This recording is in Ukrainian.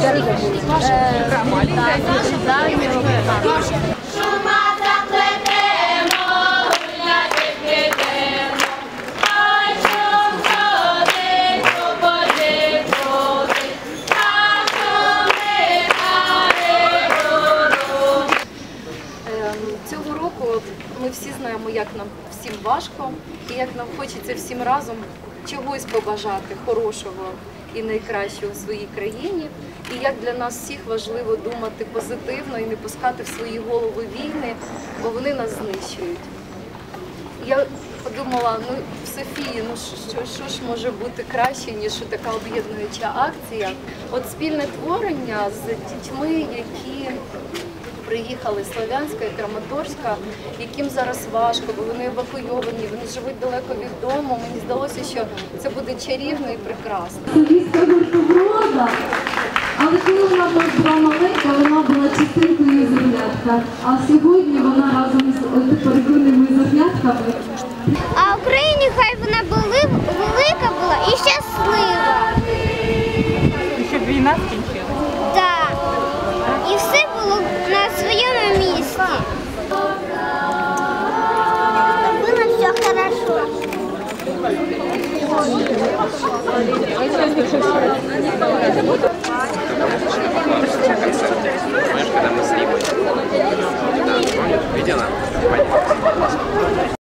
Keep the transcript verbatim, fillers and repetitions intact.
Цього року ми всі знаємо, як нам всім важко і як нам хочеться всім разом чогось побажати хорошого і найкращого у своїй країні. І як для нас всіх важливо думати позитивно і не пускати в свої голови війни, бо вони нас знищують. Я подумала, ну в Софії, ну що, що ж може бути краще, ніж така об'єднуюча акція. От спільне творення з дітьми, які приїхали з Слов'янська і Краматорська, яким зараз важко, бо вони евакуйовані, вони живуть далеко від дому. Мені здалося, що це буде чарівно і прекрасно. Солістка гурту «Врода», але коли вона була маленька, вона була частинкою зернятка, а сьогодні вона разом з переконними зернятками. А Україні хай вона була велика була і щаслива. І щоб війна